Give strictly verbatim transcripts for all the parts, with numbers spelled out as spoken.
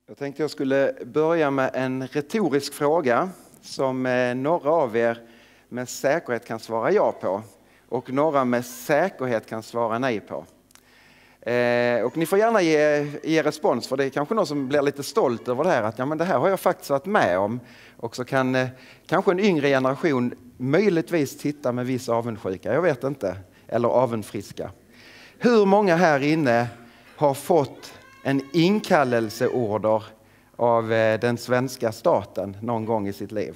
Jag tänkte jag skulle börja med en retorisk fråga som några av er med säkerhet kan svara ja på och några med säkerhet kan svara nej på. Eh, och ni får gärna ge, ge respons, för det är kanske någon som blir lite stolt över det här, att ja, men det här har jag faktiskt varit med om, och så kan eh, kanske en yngre generation möjligtvis titta med viss avundsjuka, jag vet inte, eller avundsfriska. Hur många här inne har fått en inkallelseorder av den svenska staten någon gång i sitt liv?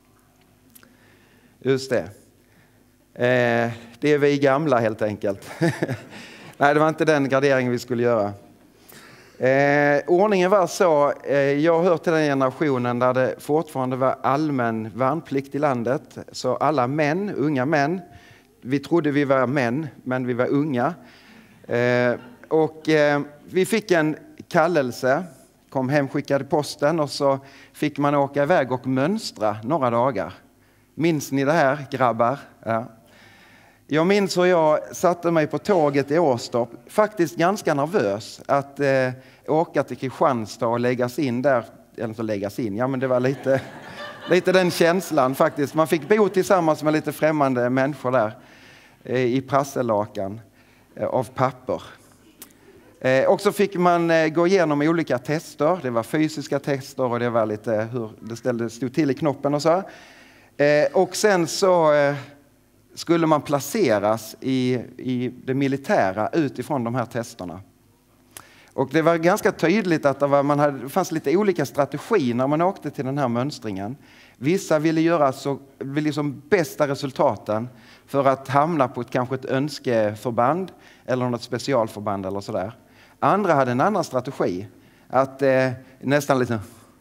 Just det. Eh, det är vi gamla helt enkelt. Nej, det var inte den graderingen vi skulle göra. Eh, ordningen var så, eh, jag hör till den generationen där det fortfarande var allmän värnplikt i landet. Så alla män, unga män, vi trodde vi var män, men vi var unga. Eh, och eh, vi fick en kallelse, kom hemskickad i posten, och så fick man åka iväg och mönstra några dagar. Minns ni det här, grabbar? Ja. Jag minns hur jag satte mig på tåget i Åstorp, faktiskt ganska nervös att eh, åka till Kristianstad och läggas in där, eller så läggas in, ja men det var lite, lite den känslan faktiskt. Man fick bo tillsammans med lite främmande människor där eh, i prasselakan eh, av papper. Eh, och så fick man eh, gå igenom olika tester, det var fysiska tester och det var lite hur det ställde, stod till i knoppen och så. Eh, och sen så eh, skulle man placeras i, i det militära utifrån de här testerna. Och det var ganska tydligt att det, var, man hade, det fanns lite olika strategier när man åkte till den här mönstringen. Vissa ville göra så, ville liksom bästa resultaten för att hamna på ett, kanske ett önskeförband eller något specialförband eller sådär. Andra hade en annan strategi, att eh, nästan lite...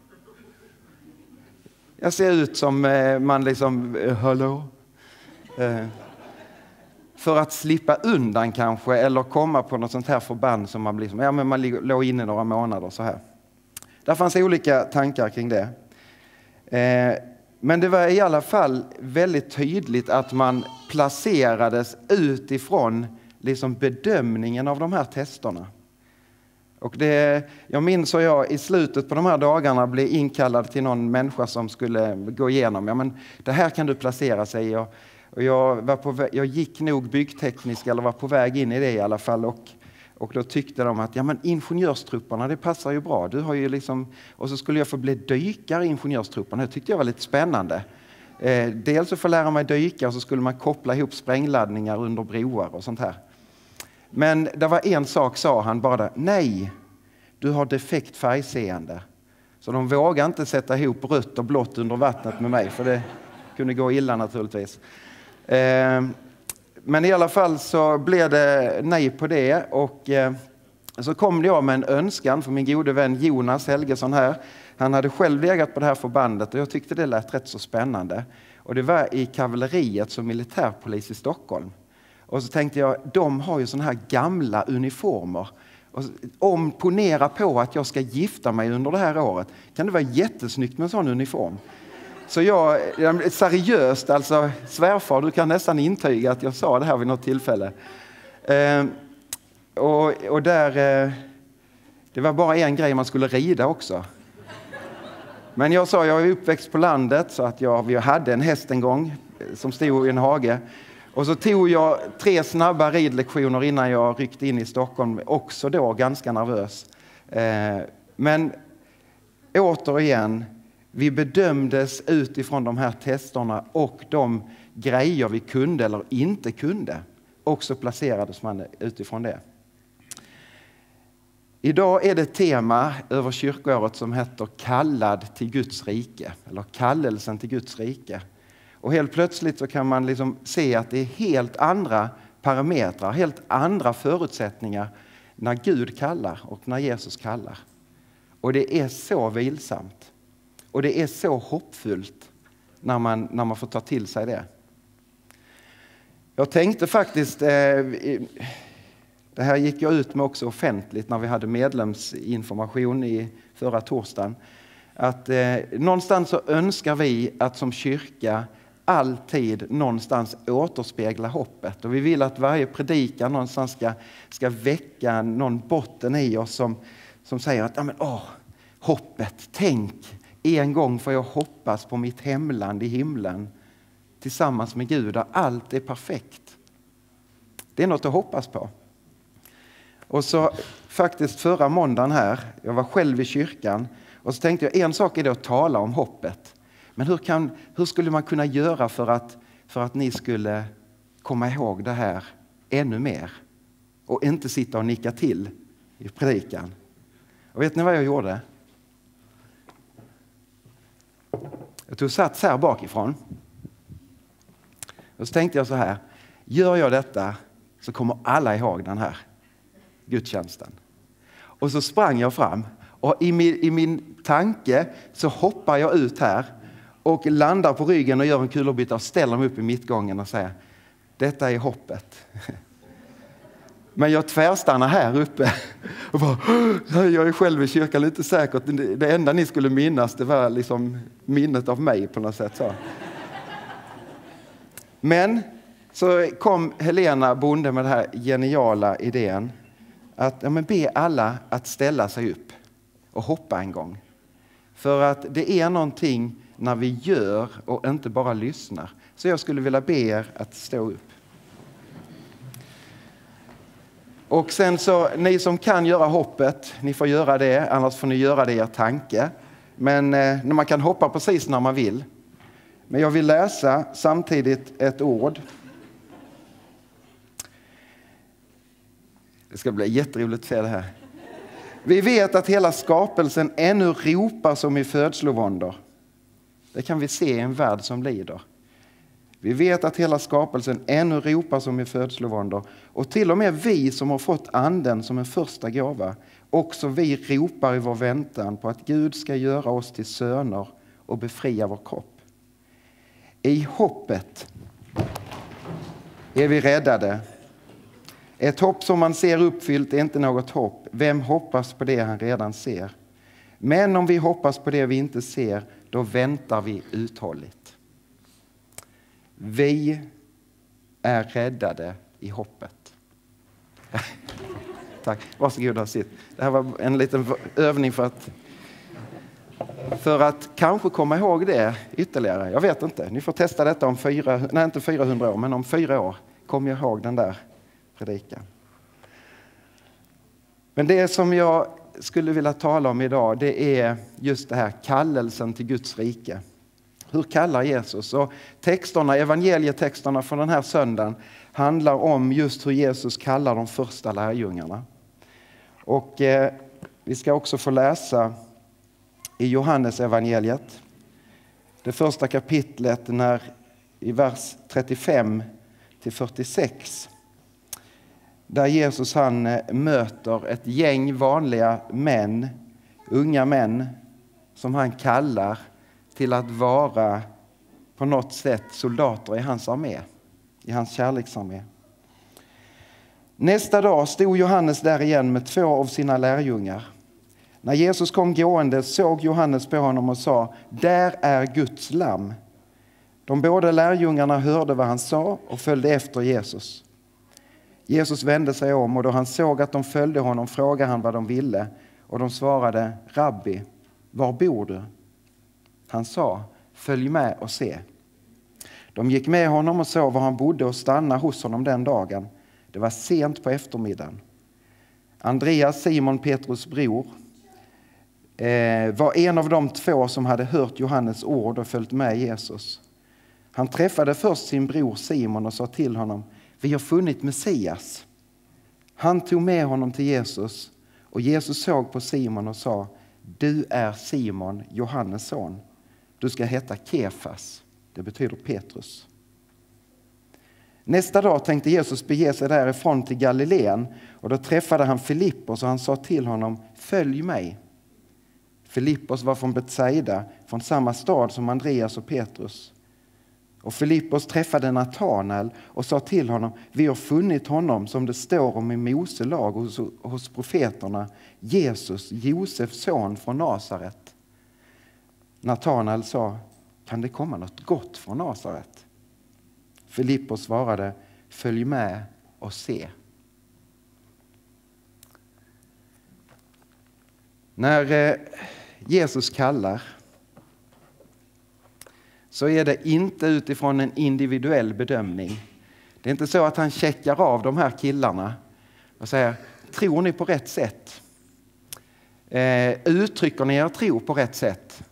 Jag ser ut som eh, man liksom, eh, hallå? Eh, för att slippa undan kanske, eller komma på något sånt här förband som man blir som, ja men man låg inne några månader så här. Där fanns olika tankar kring det. Eh, men det var i alla fall väldigt tydligt att man placerades utifrån liksom bedömningen av de här testerna. Och det, jag minns hur jag i slutet på de här dagarna blev inkallad till någon människa som skulle gå igenom. Ja, men det här kan du placera sig i. Och, och jag, var på väg, jag gick nog byggteknisk, eller var på väg in i det i alla fall. Och, och då tyckte de att ja, men ingenjörstrupperna, det passar ju bra. Du har ju liksom, och så skulle jag få bli dykare i ingenjörstrupperna. Det tyckte jag var lite spännande. Eh, dels så få lära mig dyka, och så skulle man koppla ihop sprängladdningar under broar och sånt här. Men det var en sak, sa han bara, nej, du har defekt färgseende. Så de vågade inte sätta ihop rött och blått under vattnet med mig, för det kunde gå illa naturligtvis. Eh, men i alla fall så blev det nej på det, och eh, så kom jag med en önskan för min gode vän Jonas Helgesson här. Han hade själv legat på det här förbandet och jag tyckte det lät rätt så spännande. Och det var i kavalleriet som militärpolis i Stockholm. Och så tänkte jag, de har ju såna här gamla uniformer. Och om ponera på att jag ska gifta mig under det här året, kan det vara jättesnyggt med en sån uniform. Så jag, seriöst, alltså svärfar, du kan nästan intyga att jag sa det här vid något tillfälle. Eh, och, och där, eh, det var bara en grej, man skulle rida också. Men jag sa, jag är uppväxt på landet, så att jag, vi hade en häst en gång som stod i en hage. Och så tog jag tre snabba ridlektioner innan jag ryckte in i Stockholm, också då ganska nervös. Eh, men återigen, vi bedömdes utifrån de här testerna och de grejer vi kunde eller inte kunde. Och så placerades man utifrån det. Idag är det tema över kyrkoåret som heter Kallad till Guds rike, eller kallelsen till Guds rike. Och helt plötsligt så kan man liksom se att det är helt andra parametrar, helt andra förutsättningar när Gud kallar och när Jesus kallar. Och det är så vilsamt. Och det är så hoppfullt när man, när man får ta till sig det. Jag tänkte faktiskt, eh, det här gick jag ut med också offentligt när vi hade medlemsinformation i förra torsdagen, att eh, någonstans så önskar vi att som kyrka alltid någonstans återspegla hoppet. Och vi vill att varje predikan någonstans ska, ska väcka någon botten i oss som, som säger att ja, men, åh, hoppet. Tänk, en gång får jag hoppas på mitt hemland i himlen tillsammans med Gud där allt är perfekt. Det är något att hoppas på. Och så faktiskt förra måndagen här, jag var själv i kyrkan och så tänkte jag, en sak är det att tala om hoppet. Men hur, kan, hur skulle man kunna göra för att, för att ni skulle komma ihåg det här ännu mer? Och inte sitta och nicka till i predikan. Och vet ni vad jag gjorde? Jag tog sats här bakifrån. Och så tänkte jag så här. Gör jag detta så kommer alla ihåg den här gudstjänsten. Och så sprang jag fram. Och i min, i min tanke så hoppar jag ut här. Och landar på ryggen och gör en kullerbytta och ställer mig upp i mittgången och säger. Detta är hoppet. Men jag tvärstannar här uppe. Och bara, jag är själv i kyrkan lite säkert. Det enda ni skulle minnas det var liksom minnet av mig på något sätt. Så. Men så kom Helena Bonde med den här geniala idén. Att ja, men be alla att ställa sig upp och hoppa en gång. För att det är någonting när vi gör och inte bara lyssnar. Så jag skulle vilja be er att stå upp. Och sen så, ni som kan göra hoppet, ni får göra det, annars får ni göra det i er tanke. Men eh, man kan hoppa precis när man vill. Men jag vill läsa samtidigt ett ord. Det ska bli jätteroligt att se det här. Vi vet att hela skapelsen ännu ropar som i födslovåndor. Det kan vi se i en värld som lider. Vi vet att hela skapelsen ännu ropar som i födslovåndor. Och till och med vi som har fått anden som en första gåva. Också vi ropar i vår väntan på att Gud ska göra oss till söner och befria vår kropp. I hoppet är vi räddade. Ett hopp som man ser uppfyllt är inte något hopp. Vem hoppas på det han redan ser? Men om vi hoppas på det vi inte ser, då väntar vi uthålligt. Vi är räddade i hoppet. Tack. Varsågod och sitt. Det här var en liten övning för att för att kanske komma ihåg det ytterligare. Jag vet inte. Ni får testa detta om fyra, nej inte fyrahundra år, men om fyra år. Kom jag ihåg den där predikan. Men det som jag skulle vilja tala om idag, det är just det här kallelsen till Guds rike. Hur kallar Jesus? Och texterna, evangelietexterna från den här söndagen handlar om just hur Jesus kallar de första lärjungarna. Och eh, vi ska också få läsa i Johannes evangeliet. Det första kapitlet när, i vers trettiofem till fyrtiosex. Där Jesus han möter ett gäng vanliga män, unga män som han kallar till att vara på något sätt soldater i hans armé, i hans kärleksarmé. Nästa dag stod Johannes där igen med två av sina lärjungar. När Jesus kom gående såg Johannes på honom och sa, där är Guds lamm. De båda lärjungarna hörde vad han sa och följde efter Jesus. Jesus vände sig om och då han såg att de följde honom frågade han vad de ville. Och de svarade, Rabbi, var bor du? Han sa, följ med och se. De gick med honom och såg var han bodde och stannade hos honom den dagen. Det var sent på eftermiddagen. Andreas, Simon Petrus bror, eh, var en av de två som hade hört Johannes ord och följt med Jesus. Han träffade först sin bror Simon och sa till honom, vi har funnit Messias. Han tog med honom till Jesus och Jesus såg på Simon och sa, du är Simon, Johannes son. Du ska heta Kefas, det betyder Petrus. Nästa dag tänkte Jesus bege sig därifrån till Galileen och då träffade han Filippos och han sa till honom, följ mig. Filippos var från Betsaida, från samma stad som Andreas och Petrus. Och Filippos träffade Natanael och sa till honom, vi har funnit honom som det står om i Mose lag hos, hos profeterna, Jesus, Josefs son från Nasaret. Natanael sa, kan det komma något gott från Nasaret? Filippos svarade, följ med och se. När Jesus kallar, så är det inte utifrån en individuell bedömning. Det är inte så att han checkar av de här killarna och säger, tror ni på rätt sätt? Eh, uttrycker ni er tro på rätt sätt?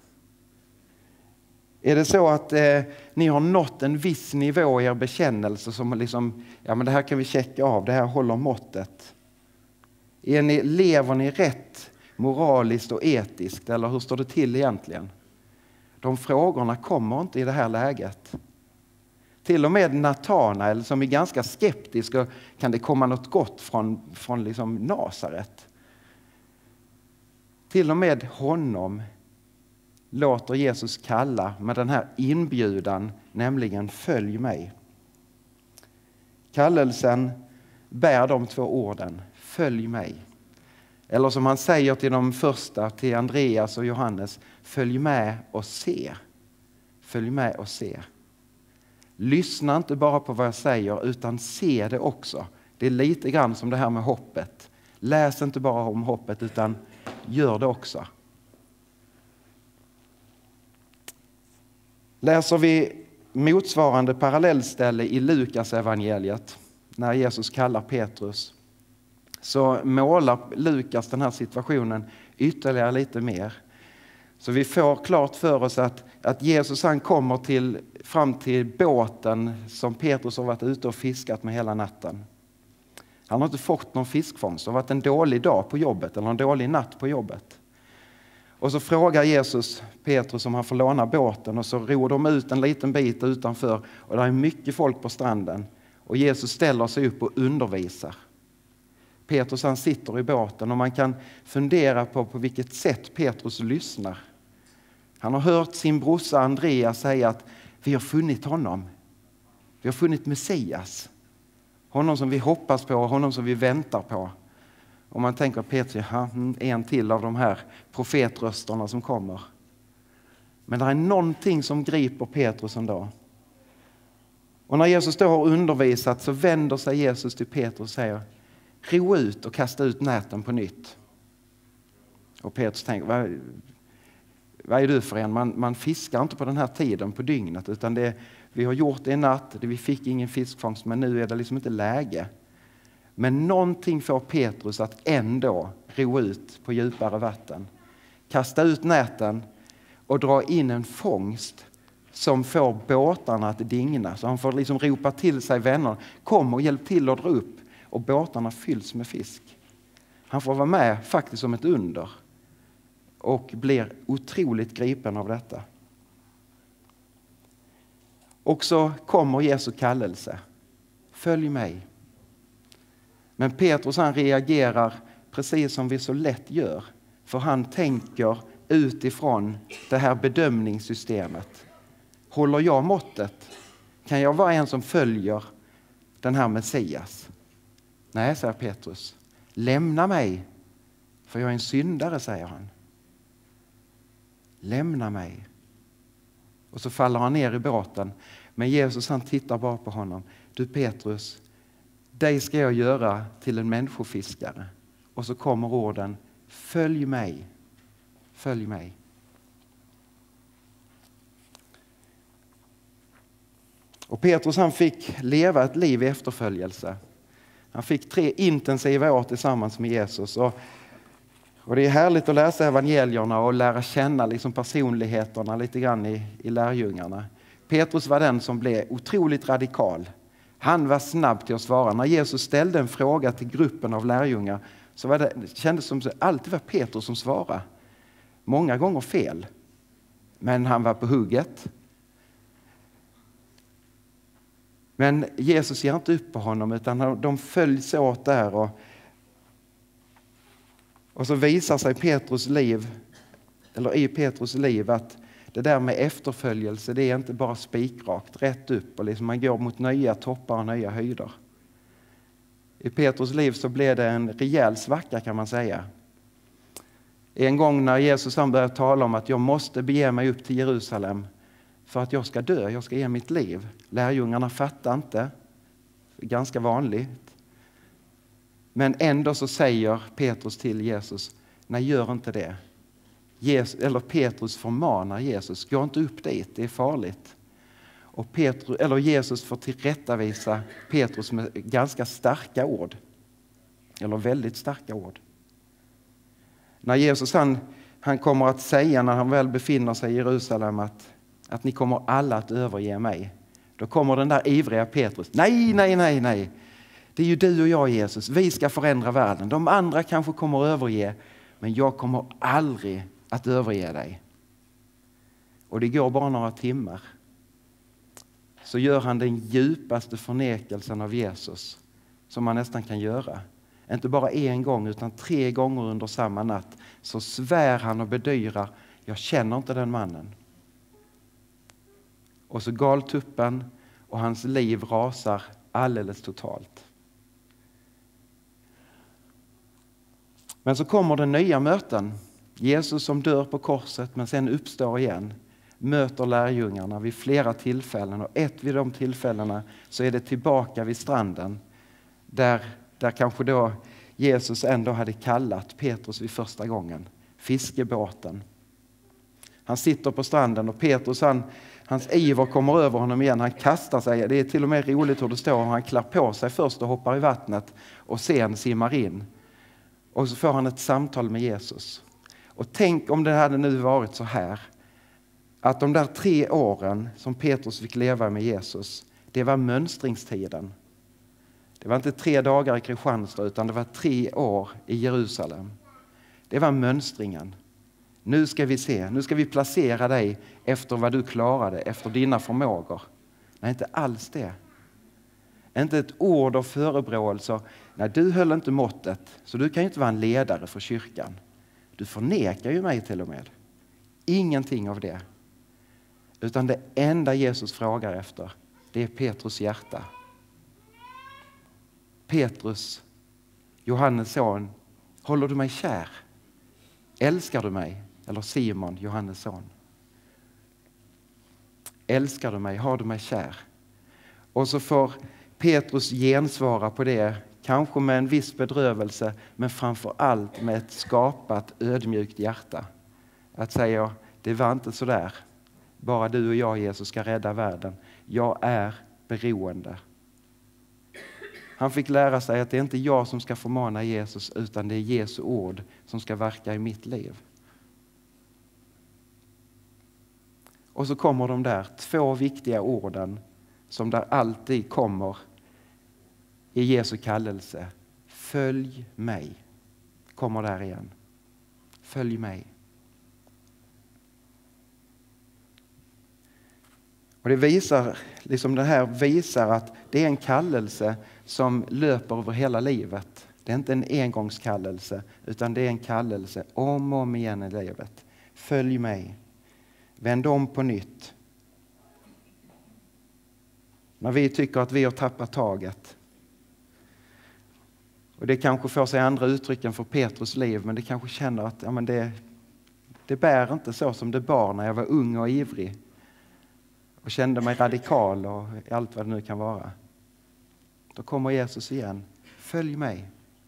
Är det så att eh, ni har nått en viss nivå i er bekännelse som liksom, ja men det här kan vi checka av, det här håller måttet. Är ni, lever ni rätt moraliskt och etiskt, eller hur står det till egentligen? De frågorna kommer inte i det här läget. Till och med Natanael som är ganska skeptisk, och kan det komma något gott från, från liksom Nasaret? Till och med honom låter Jesus kalla med den här inbjudan, nämligen följ mig. Kallelsen bär de två orden, följ mig. Eller som han säger till de första, till Andreas och Johannes, följ med och se. Följ med och se. Lyssna inte bara på vad jag säger, utan se det också. Det är lite grann som det här med hoppet. Läs inte bara om hoppet, utan gör det också. Läser vi motsvarande parallellställe i Lukas evangeliet, när Jesus kallar Petrus, så målar Lukas den här situationen ytterligare lite mer. Så vi får klart för oss att, att Jesus han kommer till, fram till båten som Petrus har varit ute och fiskat med hela natten. Han har inte fått någon fiskfångst. Det har varit en dålig dag på jobbet eller en dålig natt på jobbet. Och så frågar Jesus Petrus om han får låna båten, och så ror de ut en liten bit utanför och det är mycket folk på stranden. Och Jesus ställer sig upp och undervisar. Petrus han sitter i båten och man kan fundera på på vilket sätt Petrus lyssnar. Han har hört sin brorsa Andreas säga att vi har funnit honom. Vi har funnit Messias. Honom som vi hoppas på, honom som vi väntar på. Och man tänker Petrus, ja, en till av de här profetrösterna som kommer. Men det är någonting som griper Petrus ändå. Och när Jesus då har undervisat så vänder sig Jesus till Petrus och säger, ro ut och kasta ut näten på nytt. Och Petrus tänker, vad, vad är du för en? Man, man fiskar inte på den här tiden på dygnet, utan det, vi har gjort det i natt, det, vi fick ingen fiskfångst, men nu är det liksom inte läge. Men någonting får Petrus att ändå ro ut på djupare vatten. Kasta ut näten och dra in en fångst som får båtarna att digna. Så han får liksom ropa till sig vänner, kom och hjälp till att dra upp. Och båtarna fylls med fisk. Han får vara med faktiskt som ett under. Och blir otroligt gripen av detta. Och så kommer Jesu kallelse. Följ mig. Men Petrus han reagerar precis som vi så lätt gör. För han tänker utifrån det här bedömningssystemet. Håller jag måttet? Kan jag vara en som följer den här Messias? Nej, säger Petrus. Lämna mig, för jag är en syndare, säger han. Lämna mig. Och så faller han ner i båten. Men Jesus han tittar bara på honom. Du Petrus, dig ska jag göra till en människofiskare. Och så kommer orden, följ mig, följ mig. Och Petrus han fick leva ett liv i efterföljelse. Han fick tre intensiva år tillsammans med Jesus. Och, och det är härligt att läsa evangelierna och lära känna liksom personligheterna lite grann i, i lärjungarna. Petrus var den som blev otroligt radikal. Han var snabb till att svara. När Jesus ställde en fråga till gruppen av lärjungar så var det, det kändes som att det alltid var Petrus som svarade. Många gånger fel. Men han var på hugget. Men Jesus ger inte upp på honom, utan de följs åt där. Och, och så visar sig Petrus liv, eller i Petrus liv, att det där med efterföljelse, det är inte bara spikrakt, rätt upp. Och liksom man går mot nya toppar och nya höjder. I Petrus liv så blev det en rejäl svacka, kan man säga. En gång när Jesus han började tala om att jag måste bege mig upp till Jerusalem för att jag ska dö, jag ska ge mitt liv. Lärjungarna fattar inte. Ganska vanligt. Men ändå så säger Petrus till Jesus, nej, gör inte det. Jesus, eller Petrus förmanar Jesus, gå inte upp dit, det är farligt. Och Petrus, eller Jesus får tillrättavisa Petrus med ganska starka ord. Eller väldigt starka ord. När Jesus han, han kommer att säga när han väl befinner sig i Jerusalem att, att ni kommer alla att överge mig. Då kommer den där ivriga Petrus. Nej, nej, nej, nej. Det är ju du och jag, Jesus. Vi ska förändra världen. De andra kanske kommer att överge, men jag kommer aldrig att överge dig. Och det går bara några timmar. Så gör han den djupaste förnekelsen av Jesus som man nästan kan göra. Inte bara en gång utan tre gånger under samma natt så svär han och bedyrar, jag känner inte den mannen. Och så gal tuppen och hans liv rasar alldeles totalt. Men så kommer det nya möten. Jesus som dör på korset men sen uppstår igen. Möter lärjungarna vid flera tillfällen. Och ett vid de tillfällena så är det tillbaka vid stranden. Där, där kanske då Jesus ändå hade kallat Petrus vid första gången. Fiskebåten. Han sitter på stranden och Petrus han, hans iver kommer över honom igen. Han kastar sig. Det är till och med roligt hur det står. Han klär på sig först och hoppar i vattnet. Och sen simmar in. Och så får han ett samtal med Jesus. Och tänk om det hade nu varit så här. Att de där tre åren som Petrus fick leva med Jesus. Det var mönstringstiden. Det var inte tre dagar i Kristianstad utan det var tre år i Jerusalem. Det var mönstringen. Nu ska vi se, nu ska vi placera dig efter vad du klarade, efter dina förmågor. Nej, inte alls det. Inte ett ord av förebråelse. Nej, du höll inte måttet, så du kan ju inte vara en ledare för kyrkan. Du förnekar ju mig till och med. Ingenting av det. Utan det enda Jesus frågar efter, det är Petrus hjärta. Petrus, Johannes son, håller du mig kär? Älskar du mig? Eller Simon, Johannes son. Älskar du mig? Har du mig kär? Och så får Petrus gensvara på det, kanske med en viss bedrövelse, men framför allt med ett skapat, ödmjukt hjärta. Att säga, det var inte så där. Bara du och jag, Jesus, ska rädda världen. Jag är beroende. Han fick lära sig att det är inte jag som ska förmana Jesus, utan det är Jesu ord som ska verka i mitt liv. Och så kommer de där två viktiga orden som där alltid kommer i Jesu kallelse. Följ mig. Kommer där igen. Följ mig. Och det visar, liksom det här visar att det är en kallelse som löper över hela livet. Det är inte en engångskallelse utan det är en kallelse om och om igen i livet. Följ mig. Vänd om på nytt. När vi tycker att vi har tappat taget. Och det kanske får sig andra uttryck än för Petrus liv, men det kanske känner att ja, men det, det bär inte så som det bar när jag var ung och ivrig. Och kände mig radikal och allt vad det nu kan vara. Då kommer Jesus igen. Följ mig.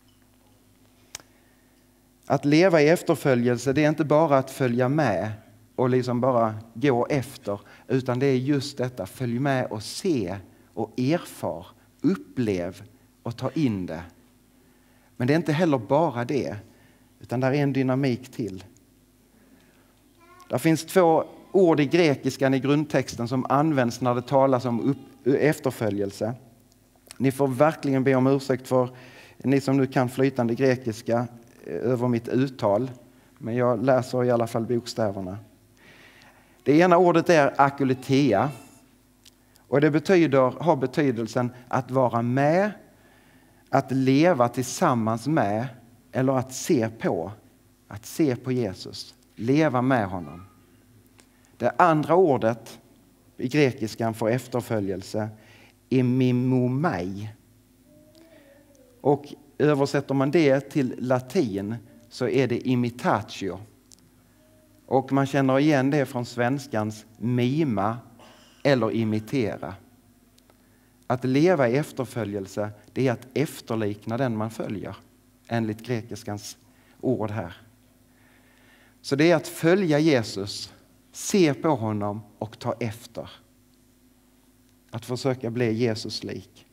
Att leva i efterföljelse, det är inte bara att följa med och liksom bara gå efter. Utan det är just detta, följ med och se och erfar, upplev och ta in det. Men det är inte heller bara det, utan där är en dynamik till. Det finns två ord i grekiskan i grundtexten som används när det talas om upp, efterföljelse. Ni får verkligen be om ursäkt för ni som nu kan flytande grekiska över mitt uttal. Men jag läser i alla fall bokstäverna. Det ena ordet är akuletea. Och det betyder, har betydelsen att vara med, att leva tillsammans med eller att se på. Att se på Jesus. Leva med honom. Det andra ordet i grekiskan för efterföljelse är mimomai. Och översätter man det till latin så är det imitatio. Och man känner igen det från svenskans mima eller imitera. Att leva i efterföljelse, det är att efterlikna den man följer. Enligt grekiskans ord här. Så det är att följa Jesus, se på honom och ta efter. Att försöka bli Jesus lik.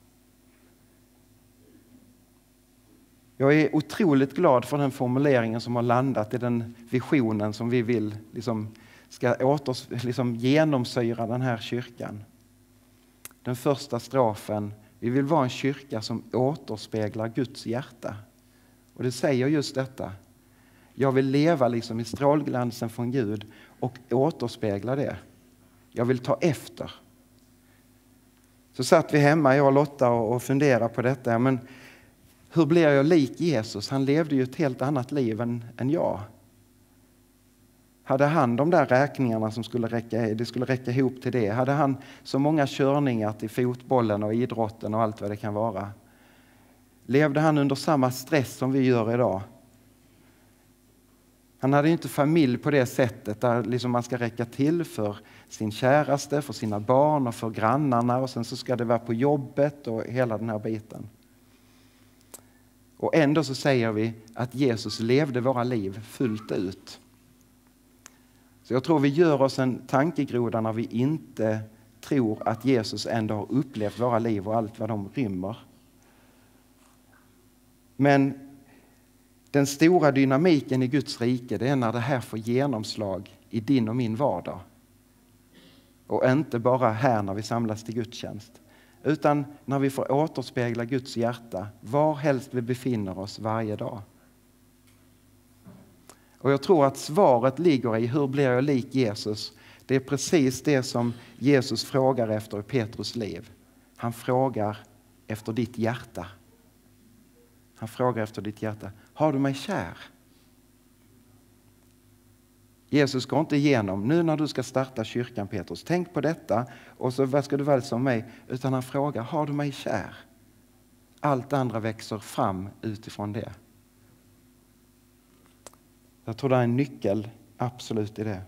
Jag är otroligt glad för den formuleringen som har landat i den visionen som vi vill liksom, ska åter, liksom, genomsyra den här kyrkan. Den första strofen, vi vill vara en kyrka som återspeglar Guds hjärta. Och det säger just detta. Jag vill leva liksom i strålglansen från Gud och återspegla det. Jag vill ta efter. Så satt vi hemma, jag och Lotta, och funderade på detta. Men hur blir jag lik Jesus? Han levde ju ett helt annat liv än, än jag. Hade han de där räkningarna som skulle räcka, det skulle räcka ihop till det? Hade han så många körningar till fotbollen och idrotten och allt vad det kan vara? Levde han under samma stress som vi gör idag? Han hade ju inte familj på det sättet där liksom man ska räcka till för sin käraste, för sina barn och för grannarna, och sen så ska det vara på jobbet och hela den här biten. Och ändå så säger vi att Jesus levde våra liv fullt ut. Så jag tror vi gör oss en tankegroda när vi inte tror att Jesus ändå har upplevt våra liv och allt vad de rymmer. Men den stora dynamiken i Guds rike, det är när det här får genomslag i din och min vardag. Och inte bara här när vi samlas till gudstjänst. Utan när vi får återspegla Guds hjärta var helst vi befinner oss varje dag. Och jag tror att svaret ligger i hur blir jag lik Jesus? Det är precis det som Jesus frågar efter i Petrus liv. Han frågar efter ditt hjärta. Han frågar efter ditt hjärta. Har du mig kär? Jesus går inte igenom, nu när du ska starta kyrkan Petrus, tänk på detta och så vad ska du väl som mig? Utan han frågar, har du mig kär? Allt andra växer fram utifrån det. Jag tror det är en nyckel absolut i det.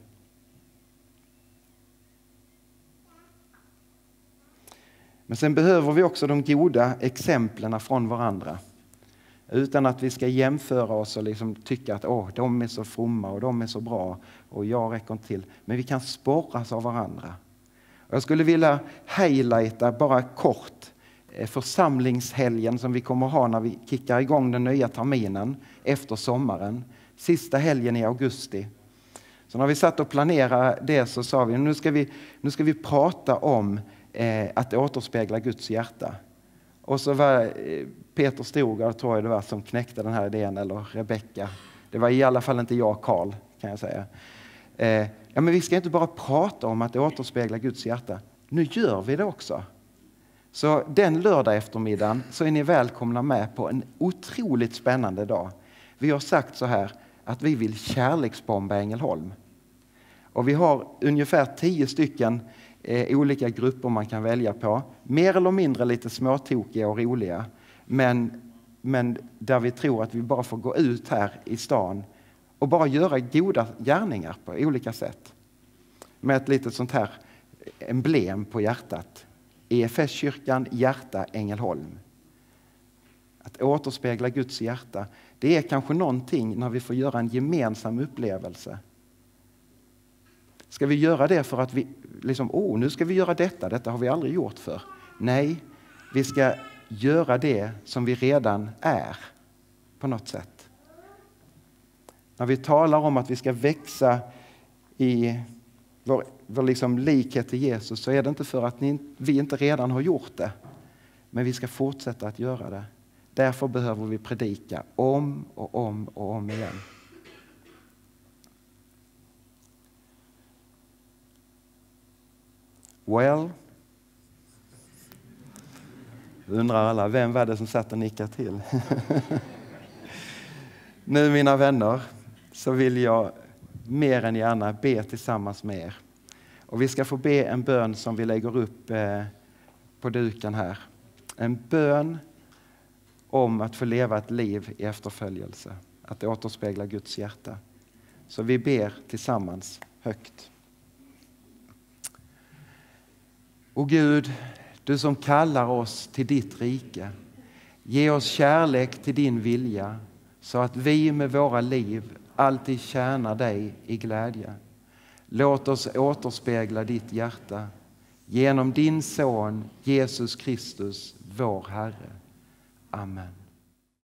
Men sen behöver vi också de goda exemplen från varandra. Utan att vi ska jämföra oss och liksom tycka att åh, de är så fromma och de är så bra och jag räcker inte till. Men vi kan sporras av varandra. Och jag skulle vilja highlighta bara kort församlingshelgen som vi kommer ha när vi kickar igång den nya terminen efter sommaren. Sista helgen i augusti. Så när vi satt och planerade det så sa vi nu ska vi, nu ska vi prata om eh, att återspegla Guds hjärta. Och så var Peter Stogar, tror jag det var, som knäckte den här idén, eller Rebecka. Det var i alla fall inte jag, Karl, kan jag säga. Eh, ja, men vi ska inte bara prata om att återspegla Guds hjärta. Nu gör vi det också. Så den lördag eftermiddagen så är ni välkomna med på en otroligt spännande dag. Vi har sagt så här att vi vill kärleksbomba Ängelholm. Och vi har ungefär tio stycken eh, olika grupper man kan välja på. Mer eller mindre lite småtokiga och roliga. Men, men där vi tror att vi bara får gå ut här i stan och bara göra goda gärningar på olika sätt. Med ett litet sånt här emblem på hjärtat. E F S-kyrkan, hjärta, Ängelholm. Att återspegla Guds hjärta. Det är kanske någonting när vi får göra en gemensam upplevelse. Ska vi göra det för att vi liksom, åh, nu ska vi göra detta, detta har vi aldrig gjort för. Nej, vi ska göra det som vi redan är på något sätt. När vi talar om att vi ska växa i vår, vår liksom likhet till Jesus så är det inte för att ni, vi inte redan har gjort det. Men vi ska fortsätta att göra det. Därför behöver vi predika om och om och om igen. Well, undrar alla, vem var det som satt och nickade till? Nu mina vänner så vill jag mer än gärna be tillsammans med er. Och vi ska få be en bön som vi lägger upp eh, på duken här. En bön om att få leva ett liv i efterföljelse. Att återspegla Guds hjärta. Så vi ber tillsammans högt. Och Gud, du som kallar oss till ditt rike. Ge oss kärlek till din vilja. Så att vi med våra liv alltid tjäna dig i glädje. Låt oss återspegla ditt hjärta genom din son Jesus Kristus, vår Herre. Amen.